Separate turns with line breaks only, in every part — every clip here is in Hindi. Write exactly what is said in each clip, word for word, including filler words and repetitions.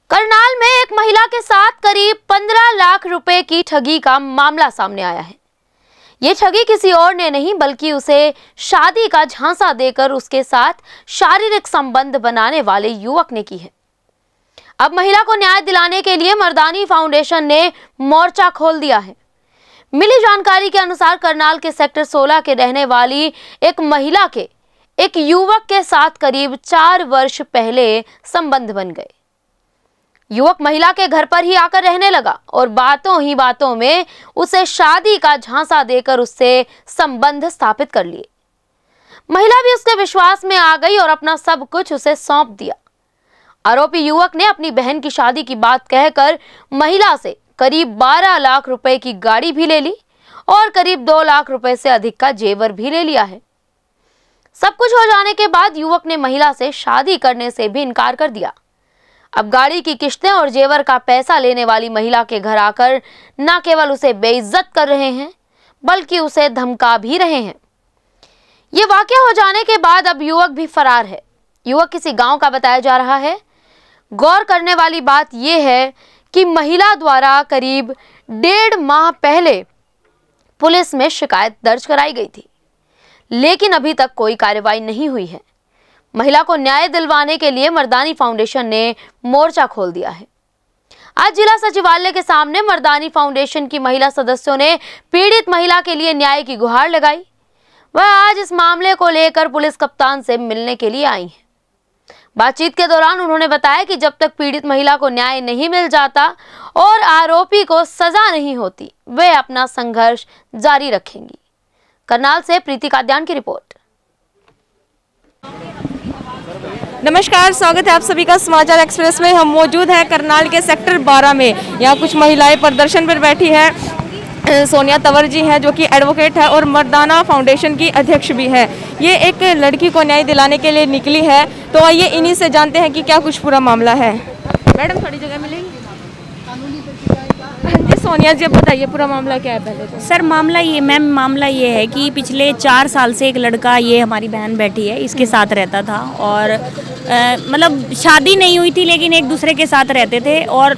करनाल में एक महिला के साथ करीब पंद्रह लाख रुपए की ठगी का मामला सामने आया है। ये ठगी किसी और ने नहीं बल्कि उसे शादी का झांसा देकर उसके साथ शारीरिक संबंध बनाने वाले युवक ने की है। अब महिला को न्याय दिलाने के लिए मर्दानी फाउंडेशन ने मोर्चा खोल दिया है। मिली जानकारी के अनुसार करनाल के सेक्टर सोलह के रहने वाली एक महिला के एक युवक के साथ करीब चार वर्ष पहले संबंध बन गए। युवक महिला के घर पर ही आकर रहने लगा और बातों ही बातों में उसे शादी का झांसा देकर उससे संबंध स्थापित कर लिए। महिला भी उसके विश्वास में आ गई और अपना सब कुछ उसे सौंप दिया। आरोपी युवक ने अपनी बहन की शादी की बात कहकर महिला से करीब बारह लाख रुपए की गाड़ी भी ले ली और करीब दो लाख रुपए से अधिक का जेवर भी ले लिया है। सब कुछ हो जाने के बाद युवक ने महिला से शादी करने से भी इनकार कर दिया। अब गाड़ी की किस्तें और जेवर का पैसा लेने वाली महिला के घर आकर न केवल उसे बेइज्जत कर रहे हैं बल्कि उसे धमका भी रहे हैं। ये वाकया हो जाने के बाद अब युवक भी फरार है। युवक किसी गांव का बताया जा रहा है। गौर करने वाली बात यह है कि महिला द्वारा करीब डेढ़ माह पहले पुलिस में शिकायत दर्ज कराई गई थी, लेकिन अभी तक कोई कार्रवाई नहीं हुई है। महिला को न्याय दिलवाने के लिए मर्दानी फाउंडेशन ने मोर्चा खोल दिया है। आज जिला सचिवालय के सामने मर्दानी फाउंडेशन की महिला सदस्यों ने पीड़ित महिला के लिए न्याय की गुहार लगाई। वह आज इस मामले को लेकर पुलिस कप्तान से मिलने के लिए आई हैं। बातचीत के दौरान उन्होंने बताया कि जब तक पीड़ित महिला को न्याय नहीं मिल जाता और आरोपी को सजा नहीं होती, वे अपना संघर्ष जारी रखेंगी। करनाल से प्रीति काद्यान की रिपोर्ट।
नमस्कार, स्वागत है आप सभी का समाचार एक्सप्रेस में। हम मौजूद हैं करनाल के सेक्टर बारह में। यहाँ कुछ महिलाएं प्रदर्शन पर बैठी हैं। सोनिया तंवर जी हैं जो कि एडवोकेट है और मर्दाना फाउंडेशन की अध्यक्ष भी है। ये एक लड़की को न्याय दिलाने के लिए निकली है, तो आइए इन्हीं से जानते हैं कि क्या कुछ पूरा मामला है। मैडम थोड़ी जगह मिलेंगी? सोनिया जी, अब बताइए पूरा मामला क्या है पहले तो।
सर मामला ये मैम मामला ये है कि पिछले चार साल से एक लड़का, ये हमारी बहन बैठी है, इसके साथ रहता था और आ, मतलब शादी नहीं हुई थी लेकिन एक दूसरे के साथ रहते थे और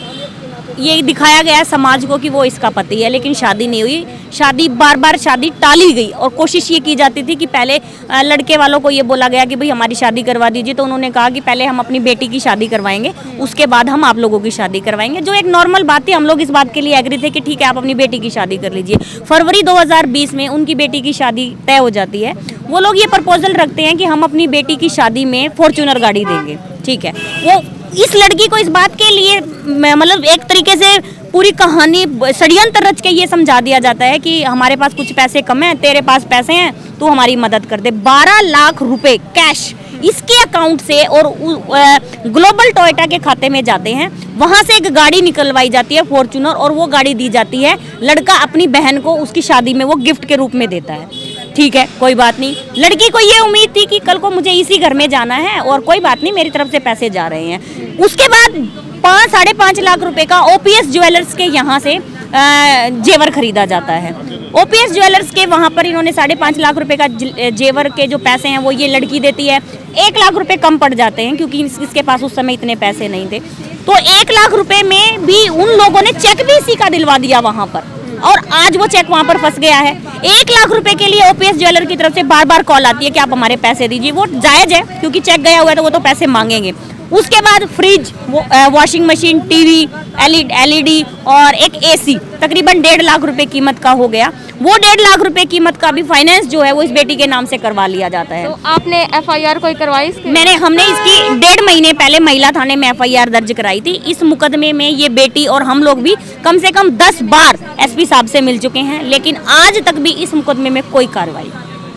ये दिखाया गया समाज को कि वो इसका पति है, लेकिन शादी नहीं हुई। शादी बार बार शादी टाली गई और कोशिश ये की जाती थी कि पहले लड़के वालों को ये बोला गया कि भाई हमारी शादी करवा दीजिए, तो उन्होंने कहा कि पहले हम अपनी बेटी की शादी करवाएंगे, उसके बाद हम आप लोगों की शादी करवाएंगे, जो एक नॉर्मल बात थी। हम लोग इस बात के लिए एग्री थे कि ठीक है आप अपनी बेटी की शादी कर लीजिए। फरवरी दो हज़ार बीस में उनकी बेटी की शादी तय हो जाती है। वो लोग ये प्रपोजल रखते हैं कि हम अपनी बेटी की शादी में फॉर्च्यूनर गाड़ी देंगे। ठीक है, वो इस लड़की को इस बात के लिए मतलब एक तरीके से पूरी कहानी षड्यंत्र रच के ये समझा दिया जाता है कि हमारे पास कुछ पैसे कम हैं, तेरे पास पैसे हैं, तू हमारी मदद कर दे। बारह लाख रुपए कैश इसके अकाउंट से और ग्लोबल टोयोटा के खाते में जाते हैं। वहां से एक गाड़ी निकलवाई जाती है फॉर्च्यूनर और वो गाड़ी दी जाती है। लड़का अपनी बहन को उसकी शादी में वो गिफ्ट के रूप में देता है। ठीक है, कोई बात नहीं। लड़की को ये उम्मीद थी कि कल को मुझे इसी घर में जाना है और कोई बात नहीं, मेरी तरफ से पैसे जा रहे हैं। उसके बाद पाँच साढ़े पाँच लाख रुपए का ओपीएस ज्वेलर्स के यहाँ से जेवर खरीदा जाता है। ओपीएस ज्वेलर्स के वहाँ पर इन्होंने साढ़े पाँच लाख रुपए का जेवर के जो पैसे हैं वो ये लड़की देती है। एक लाख रुपए कम पड़ जाते हैं क्योंकि इसके पास उस समय इतने पैसे नहीं थे, तो एक लाख रुपए में भी उन लोगों ने चेक भी इसी का दिलवा दिया वहाँ पर, और आज वो चेक वहाँ पर फंस गया है। एक लाख रुपए के लिए ओपीएस ज्वेलर की तरफ से बार बार कॉल आती है कि आप हमारे पैसे दीजिए। वो जायज है क्योंकि चेक गया हुआ है तो वो तो पैसे मांगेंगे। उसके बाद fridge, washing machine, TV, LED और एक एसी तकरीबन डेढ़ लाख रुपए कीमत का हो गया। वो डेढ़ लाख रुपए कीमत का भी फाइनेंस जो है वो इस बेटी के नाम से करवा लिया जाता है।
तो आपने एफआईआर कोई करवाई इसकी?
मैंने हमने इसकी डेढ़ महीने पहले महिला थाने में एफआईआर दर्ज कराई थी। इस मुकदमे में ये बेटी और हम लोग भी कम से कम दस बार एसपी साहब से मिल चुके हैं, लेकिन आज तक भी इस मुकदमे में कोई कार्रवाई।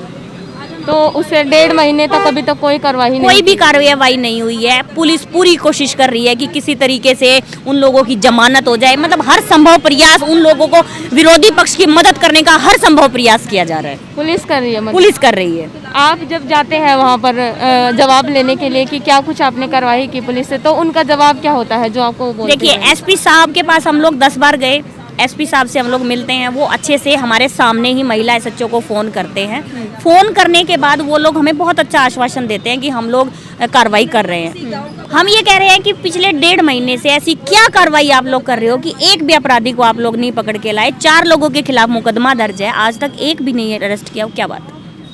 तो उससे डेढ़ महीने तक अभी तक कोई कार्रवाई नहीं,
कोई भी कार्रवाई नहीं हुई है। पुलिस पूरी कोशिश कर रही है कि किसी तरीके से उन लोगों की जमानत हो जाए। मतलब हर संभव प्रयास, उन लोगों को विरोधी पक्ष की मदद करने का हर संभव प्रयास किया जा रहा है।
पुलिस कर रही है मतलब?
पुलिस कर रही है।
आप जब जाते हैं वहाँ पर जवाब लेने के लिए कि क्या कुछ आपने कार्रवाई की पुलिस से, तो उनका जवाब क्या होता है जो आपको बोलते हैं?
देखिए, एसपी साहब के पास हम लोग दस बार गए, एसपी साहब से हम लोग मिलते हैं, वो अच्छे से हमारे सामने ही महिला एसएचओ को फ़ोन करते हैं। फ़ोन करने के बाद वो लोग हमें बहुत अच्छा आश्वासन देते हैं कि हम लोग कार्रवाई कर रहे हैं। हम ये कह रहे हैं कि पिछले डेढ़ महीने से ऐसी क्या कार्रवाई आप लोग कर रहे हो कि एक भी अपराधी को आप लोग नहीं पकड़ के लाए। चार लोगों के खिलाफ मुकदमा दर्ज है, आज तक एक भी नहीं अरेस्ट किया, क्या बात?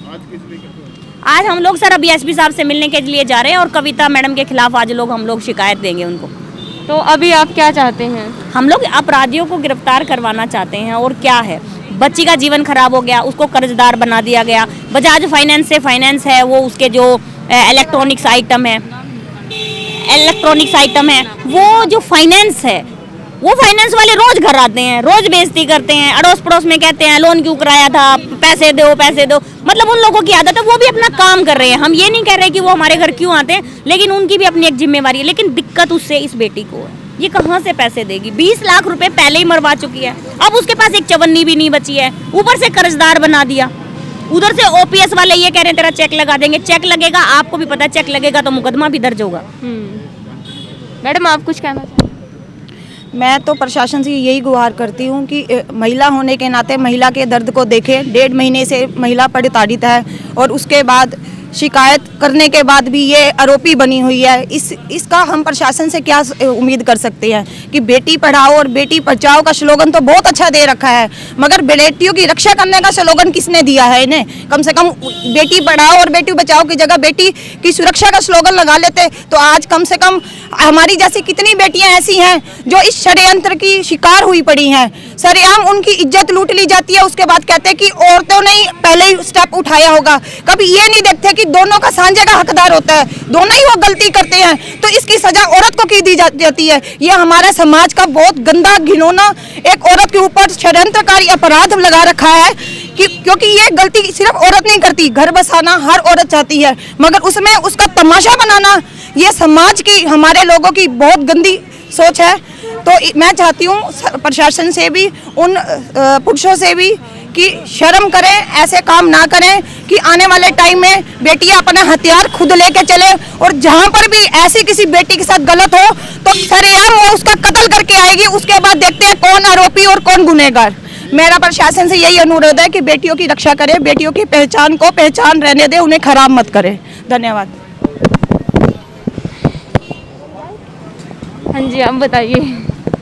आज हम लोग सर अभी एसपी साहब से मिलने के लिए जा रहे हैं और कविता मैडम के खिलाफ आज लोग हम लोग शिकायत देंगे उनको।
तो अभी आप क्या चाहते हैं?
हम लोग अपराधियों को गिरफ्तार करवाना चाहते हैं। और क्या है, बच्ची का जीवन खराब हो गया, उसको कर्जदार बना दिया गया। बजाज फाइनेंस से फाइनेंस है, वो उसके जो इलेक्ट्रॉनिक्स आइटम है इलेक्ट्रॉनिक्स आइटम है वो जो फाइनेंस है, वो फाइनेंस वाले रोज घर आते हैं, रोज बेइज्जती करते हैं, अड़ोस पड़ोस में कहते हैं लोन क्यों कराया था, पैसे दो पैसे दो। मतलब उन लोगों की आदत है, वो भी अपना काम कर रहे हैं। हम ये नहीं कह रहे कि वो हमारे घर क्यों आते हैं, लेकिन उनकी भी अपनी एक जिम्मेवारी है। लेकिन दिक्कत उससे इस बेटी को है, ये कहाँ से पैसे देगी? बीस लाख रुपए पहले ही मरवा चुकी है, अब उसके पास एक चवन्नी भी नहीं बची है, ऊपर से कर्जदार बना दिया। उधर से ओपीएस वाले ये कह रहे हैं तेरा चेक लगा देंगे। चेक लगेगा, आपको भी पता है चेक लगेगा तो मुकदमा भी दर्ज होगा।
मैडम आप कुछ कहना चाहें?
मैं तो प्रशासन से यही गुहार करती हूँ कि महिला होने के नाते महिला के दर्द को देखें। डेढ़ महीने से महिला प्रताड़ित है और उसके बाद शिकायत करने के बाद भी ये आरोपी बनी हुई है। इस इसका हम प्रशासन से क्या उम्मीद कर सकते हैं कि बेटी पढ़ाओ और बेटी बचाओ का स्लोगन तो बहुत अच्छा दे रखा है, मगर बेटियों की रक्षा करने का स्लोगन किसने दिया है इन्हें? कम से कम बेटी पढ़ाओ और बेटी बचाओ की जगह बेटी की सुरक्षा का स्लोगन लगा लेते तो आज कम से कम हमारी जैसी कितनी बेटियां ऐसी हैं जो इस षड्यंत्र की शिकार हुई पड़ी हैं। सरेआम उनकी इज्जत लूट ली जाती है, उसके बाद कहते हैं कि औरतों ने पहले ही स्टेप उठाया होगा। कभी ये नहीं देखते कि दोनों का सांझे का हकदार होता है, दोनों ही वो गलती करते हैं, तो इसकी सजा औरत को की दी जाती है। ये हमारे समाज का बहुत गंदा घिनौना एक औरत के ऊपर षड्यंत्रकारी अपराध लगा रखा है कि क्योंकि ये गलती सिर्फ औरत नहीं करती, घर बसाना हर औरत चाहती है, मगर उसमें उसका तमाशा बनाना ये समाज की हमारे लोगों की बहुत गंदी सोच है। तो मैं चाहती हूँ प्रशासन से भी, उन पुरुषों से भी कि शर्म करें, ऐसे काम ना करें कि आने वाले टाइम में बेटियां अपना हथियार खुद लेके चले और जहां पर भी ऐसी किसी बेटी के साथ गलत हो तो सरेआम वो उसका कत्ल करके आएगी। उसके बाद देखते हैं कौन आरोपी और कौन गुनहगार। मेरा प्रशासन से यही अनुरोध है कि बेटियों की रक्षा करें, बेटियों की पहचान को पहचान रहने दें, उन्हें खराब मत करें। धन्यवाद।
हाँ जी, आप बताइए।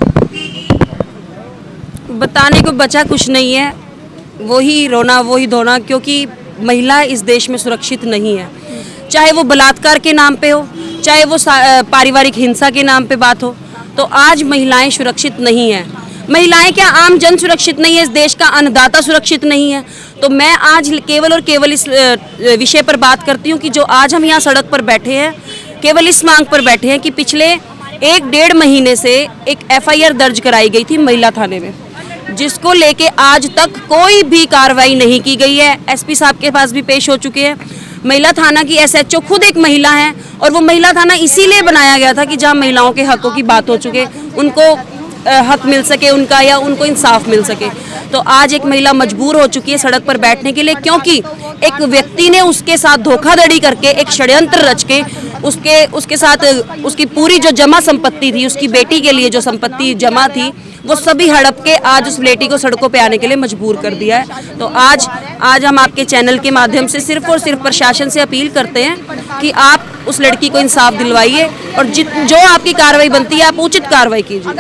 बताने को बचा कुछ नहीं है, वही रोना वही धोना, क्योंकि महिला इस देश में सुरक्षित नहीं है। चाहे वो बलात्कार के नाम पे हो, चाहे वो पारिवारिक हिंसा के नाम पे बात हो, तो आज महिलाएं सुरक्षित नहीं है। महिलाएं क्या, आम जन सुरक्षित नहीं है, इस देश का अन्नदाता सुरक्षित नहीं है। तो मैं आज केवल और केवल इस विषय पर बात करती हूँ कि जो आज हम यहाँ सड़क पर बैठे हैं, केवल इस मांग पर बैठे हैं कि पिछले एक डेढ़ महीने से एक एफआईआर दर्ज कराई गई थी महिला थाने में, जिसको लेके आज तक कोई भी कार्रवाई नहीं की गई है। एसपी साहब के पास भी पेश हो चुके हैं। महिला थाना की एसएचओ खुद एक महिला है और वो महिला थाना इसीलिए बनाया गया था कि जहां महिलाओं के हकों की बात हो चुके, उनको हक मिल सके उनका, या उनको इंसाफ मिल सके। तो आज एक महिला मजबूर हो चुकी है सड़क पर बैठने के लिए, क्योंकि एक व्यक्ति ने उसके साथ धोखाधड़ी करके एक षड्यंत्र रच के उसके उसके साथ उसकी पूरी जो जमा संपत्ति थी, उसकी बेटी के लिए जो संपत्ति जमा थी, वो सभी हड़प के आज उस बेटी को सड़कों पे आने के लिए मजबूर कर दिया है। तो आज आज हम आपके चैनल के माध्यम से सिर्फ और सिर्फ प्रशासन से अपील करते हैं कि आप उस लड़की को इंसाफ दिलवाइए और जित जो आपकी कार्रवाई बनती है आप उचित कार्रवाई कीजिए।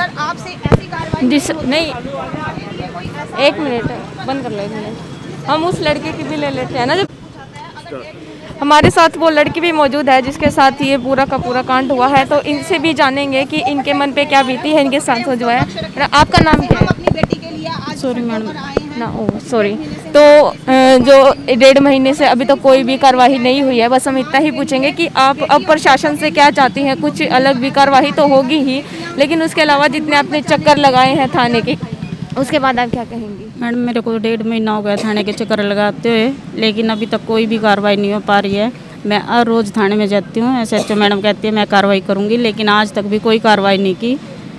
नहीं, एक मिनट बंद कर लो, एक मिनट। हम उस लड़के की भी ले लेते हैं ना, जब हमारे साथ वो लड़की भी मौजूद है जिसके साथ ये पूरा का पूरा कांड हुआ है, तो इनसे भी जानेंगे कि इनके मन पे क्या बीती है, इनके साथ जो है। आपका नाम क्या है?
सॉरी मैडम
ना, ओ सॉरी। तो जो डेढ़ महीने से अभी तक तो कोई भी कार्रवाई नहीं हुई है, बस हम इतना ही पूछेंगे कि आप अब प्रशासन से क्या चाहती हैं? कुछ अलग भी कार्रवाई तो होगी ही, लेकिन उसके अलावा जितने आपने चक्कर लगाए हैं थाने के, उसके बाद आप क्या कहेंगी?
मैडम मेरे को डेढ़ महीना हो गया थाने के चक्कर लगाते हुए, लेकिन अभी तक कोई भी कार्रवाई नहीं हो पा रही है। मैं हर रोज़ थाने में जाती हूँ, एसएचओ मैडम कहती है मैं कार्रवाई करूँगी, लेकिन आज तक भी कोई कार्रवाई नहीं की।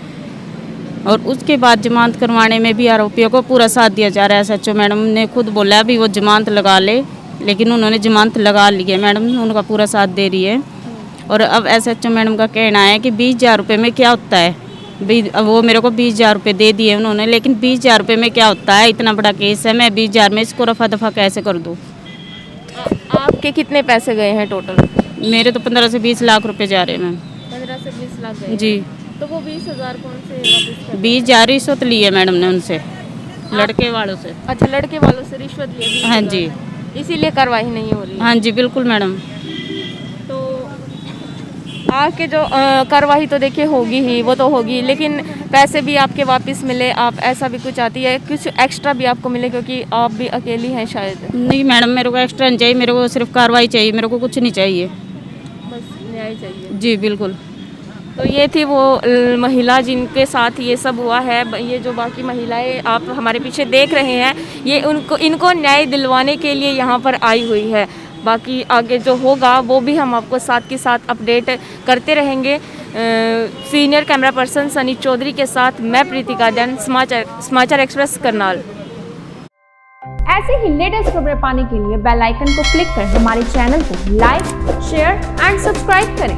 और उसके बाद जमानत करवाने में भी आरोपियों को पूरा साथ दिया जा रहा है। एसएचओ मैडम ने खुद बोला अभी वो जमानत लगा ले, लेकिन उन्होंने जमानत लगा ली है। मैडम उनका पूरा साथ दे रही है। और अब एसएचओ मैडम का कहना है कि बीस हज़ार रुपये में क्या होता है, भी वो मेरे को बीस हज़ार रुपये दे दिए उन्होंने, लेकिन बीस हज़ार रुपये में क्या होता है, इतना बड़ा केस है, मैं बीस हज़ार में इसको रफा दफा कैसे कर दूँ।
आपके कितने पैसे गए हैं टोटल?
मेरे तो पंद्रह से बीस लाख रुपए जा रहे हैं मैम।
पंद्रह से बीस लाख गए।
जी।
तो वो बीस हज़ार कौन से वापस कर?
बीस हज़ार रिश्वत लिए मैडम ने उनसे, लड़के वालों से।
अच्छा, लड़के वालों से रिश्वत ली?
हाँ जी।
इसीलिए कार्रवाई नहीं हो रही?
हाँ जी बिल्कुल मैडम।
तो आके जो अ, कार्रवाई तो देखिए होगी ही, वो तो होगी, लेकिन पैसे भी आपके वापस मिले, आप ऐसा भी कुछ चाहती है, कुछ एक्स्ट्रा भी आपको मिले, क्योंकि आप भी अकेली हैं शायद?
नहीं मैडम, मेरे को एक्स्ट्रा नहीं चाहिए, मेरे को सिर्फ कार्रवाई चाहिए, मेरे को कुछ नहीं चाहिए।
बस न्याय चाहिए?
जी बिल्कुल।
तो ये थी वो अ, महिला जिनके साथ ये सब हुआ है। ये जो बाकी महिलाएं आप हमारे पीछे देख रहे हैं, ये उनको इनको न्याय दिलवाने के लिए यहाँ पर आई हुई है। बाकी आगे जो होगा वो भी हम आपको साथ के साथ अपडेट करते रहेंगे। Senior camera person Sunny Chaudhary के साथ मैं प्रीतिका जैन, समाचार समाचार एक्सप्रेस करनाल।
ऐसे ही लेटेस्ट खबरें पाने के लिए बेल आइकन को क्लिक कर हमारे चैनल को लाइक, शेयर एंड सब्सक्राइब करें।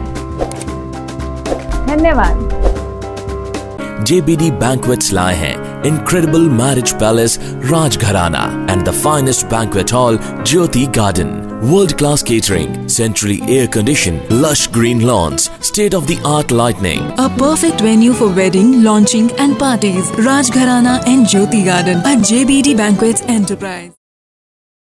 धन्यवाद।
J B D Banquets लाए हैं incredible marriage palace Rajgharana and the finest banquet hall Jyoti Garden. World-class catering, centrally air-conditioned, lush green lawns, state-of-the-art lighting.
A perfect venue for wedding, launching and parties. Rajgharana and Jyoti Garden at J B D Banquets Enterprise.